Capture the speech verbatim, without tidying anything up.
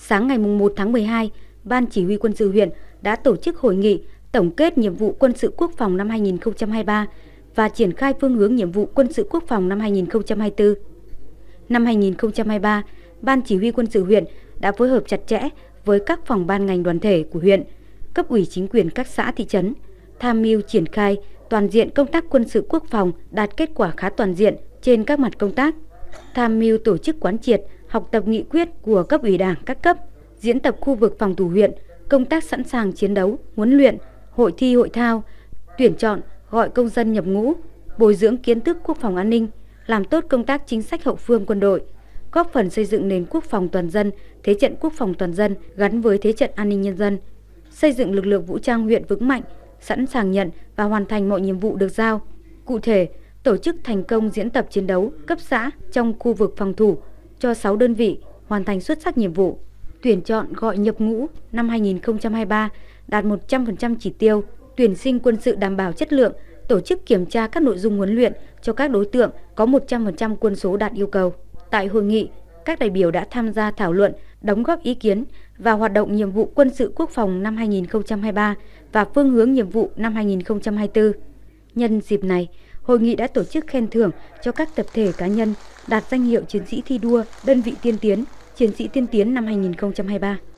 sáng ngày một tháng mười hai, Ban Chỉ huy Quân sự huyện đã tổ chức hội nghị tổng kết nhiệm vụ quân sự quốc phòng năm hai nghìn không trăm hai mươi ba và triển khai phương hướng nhiệm vụ quân sự quốc phòng năm hai nghìn không trăm hai mươi tư. Năm hai nghìn không trăm hai mươi ba, Ban Chỉ huy Quân sự huyện đã phối hợp chặt chẽ với các phòng ban ngành đoàn thể của huyện, cấp ủy chính quyền các xã thị trấn, tham mưu triển khai toàn diện công tác quân sự quốc phòng đạt kết quả khá toàn diện trên các mặt công tác, tham mưu tổ chức quán triệt, học tập nghị quyết của cấp ủy Đảng các cấp, diễn tập khu vực phòng thủ huyện, công tác sẵn sàng chiến đấu, huấn luyện, hội thi hội thao, tuyển chọn, gọi công dân nhập ngũ, bồi dưỡng kiến thức quốc phòng an ninh, làm tốt công tác chính sách hậu phương quân đội, góp phần xây dựng nền quốc phòng toàn dân, thế trận quốc phòng toàn dân gắn với thế trận an ninh nhân dân, xây dựng lực lượng vũ trang huyện vững mạnh, sẵn sàng nhận và hoàn thành mọi nhiệm vụ được giao. Cụ thể, tổ chức thành công diễn tập chiến đấu cấp xã trong khu vực phòng thủ cho sáu đơn vị hoàn thành xuất sắc nhiệm vụ. Tuyển chọn gọi nhập ngũ năm hai nghìn không trăm hai mươi ba đạt một trăm phần trăm chỉ tiêu, tuyển sinh quân sự đảm bảo chất lượng, tổ chức kiểm tra các nội dung huấn luyện cho các đối tượng có một trăm phần trăm quân số đạt yêu cầu. Tại hội nghị, các đại biểu đã tham gia thảo luận, đóng góp ý kiến vào hoạt động nhiệm vụ quân sự quốc phòng năm hai nghìn không trăm hai mươi ba và phương hướng nhiệm vụ năm hai nghìn không trăm hai mươi tư. Nhân dịp này, hội nghị đã tổ chức khen thưởng cho các tập thể cá nhân đạt danh hiệu chiến sĩ thi đua, đơn vị tiên tiến, chiến sĩ tiên tiến năm hai nghìn không trăm hai mươi ba.